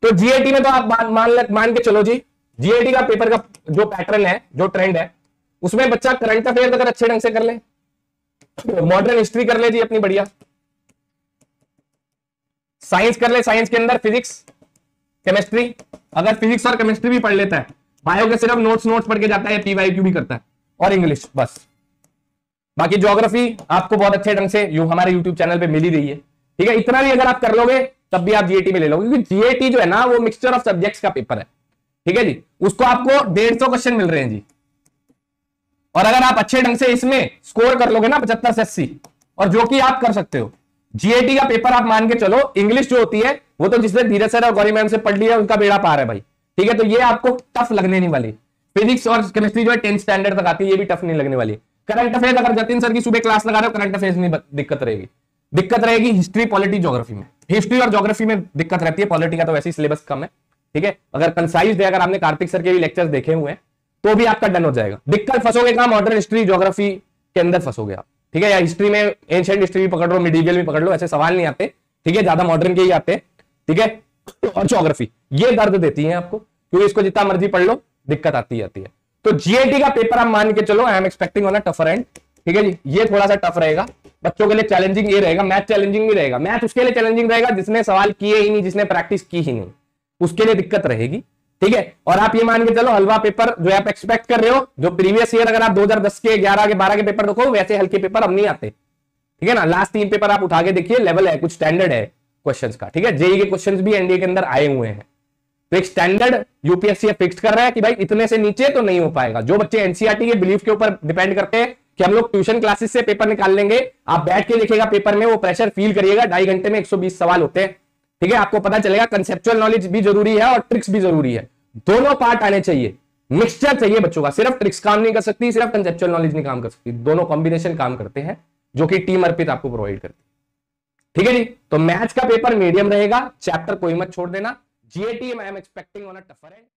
तो जीएटी में तो आप मान के चलो जी, जीएटी का पेपर का जो पैटर्न है, जो ट्रेंड है, उसमें बच्चा करंट अफेयर अगर अच्छे ढंग से कर ले, मॉडर्न हिस्ट्री कर ले जी अपनी बढ़िया, साइंस कर ले, साइंस के अंदर फिजिक्स केमिस्ट्री, अगर फिजिक्स और केमिस्ट्री भी पढ़ लेता है, बायो के सिर्फ नोट्स पढ़ के जाता है, पीवाईक्यू भी करता है, और इंग्लिश बस। बाकी ज्योग्राफी आपको बहुत अच्छे ढंग से हमारे यूट्यूब चैनल पे मिल ही रही है, ठीक है। इतना भी अगर आप कर लोगे तब भी आप जीएटी में ले लोगे, क्योंकि जीएटी जो है ना वो मिक्सचर ऑफ सब्जेक्ट्स का पेपर है, ठीक है जी। उसको आपको 150 क्वेश्चन मिल रहे हैं जी, और अगर आप अच्छे ढंग से इसमें स्कोर कर लोगे ना 75 से 80, और जो कि आप कर सकते हो, जीएटी का पेपर आप मान के चलो, इंग्लिश जो होती है वो तो जिसने धीरज सर और गौरी मैम से पढ़ लिया उनका बेड़ा पार है भाई, ठीक है। तो ये आपको टफ लगने नहीं वाली। फिजिक्स और केमिस्ट्री जो है 10th स्टैंडर्ड तक आती है, ये भी टफ नहीं लगने वाली। करंट अफेयर अगर जतिन सर की सुबह क्लास लगा रहे हो, करंट अफेयर्स में दिक्कत रहेगी, दिक्कत रहेगी हिस्ट्री, पॉलिटी, ज्योग्राफी में। हिस्ट्री और ज्योग्राफी में दिक्कत रहती है, पॉलिटी का तो वैसे ही सिलेबस कम है, ठीक है। अगर कंसाइज है, अगर आपने कार्तिक सर के भी लेक्चर्स देखे हुए हैं तो भी आपका डन हो जाएगा। दिक्कत फंसोगे कहां? मॉडर्न हिस्ट्री, ज्योग्राफी के अंदर फंसोगे आप, ठीक है। या हिस्ट्री में एंशिएंट हिस्ट्री भी पकड़ लो, मिडीवियल भी पकड़ लो, ऐसे सवाल नहीं आते, ठीक है, ज्यादा मॉडर्न के ही आते, ठीक है। और ज्योग्राफी ये दर्द देती है आपको, क्योंकि इसको जितना मर्जी पढ़ लो दिक्कत आती है। तो जीएटी का पेपर आप मान के चलो, I am expecting on a tougher end, ठीक है जी। ये थोड़ा सा टफ रहेगा बच्चों के लिए, चैलेंजिंग ये रहेगा। मैथ चैलेंजिंग भी रहेगा, मैथ उसके लिए चैलेंजिंग रहेगा जिसने सवाल किए ही नहीं, जिसने प्रैक्टिस की ही नहीं, उसके लिए दिक्कत रहेगी, ठीक है। और आप ये मान के चलो हलवा पेपर जो आप एक्सपेक्ट कर रहे हो, जो प्रीवियस ईयर अगर आप 2010 के 11 के 12 के पेपर देखो, वैसे हल्के पेपर अब नहीं आते, ठीक है ना। लास्ट 3 पेपर आप उठा के देखिए, लेवल है, कुछ स्टैंडर्ड है क्वेश्चंस का, ठीक है। जेई के क्वेश्चंस भी एनडीए के अंदर आए हुए हैं, तो एक स्टैंडर्ड यूपीएससी फिक्स कर रहा है कि भाई इतने से नीचे तो नहीं हो पाएगा। जो बच्चे एनसीईआरटी के बिलीफ के ऊपर डिपेंड करते हैं कि हम लोग ट्यूशन क्लासेस से पेपर निकाल लेंगे, आप बैठ के लिखेगा पेपर में, वो प्रेशर फील करिएगा। 2.5 घंटे में 120 सवाल होते हैं, ठीक है। आपको पता चलेगा कंसेप्चुअल नॉलेज भी जरूरी है और ट्रिक्स भी जरूरी है, दोनों पार्ट आने चाहिए, मिक्सचर चाहिए बच्चों का। सिर्फ ट्रिक्स काम नहीं कर सकती, सिर्फ कंसेप्चुअल नॉलेज नहीं काम कर सकती, दोनों कॉम्बिनेशन काम करते हैं, जो कि टीम अर्पित आपको प्रोवाइड करती है, ठीक है जी। तो मैथ्स का पेपर मीडियम रहेगा, चैप्टर कोई मत छोड़ देना। GAT I am expecting on a tougher and.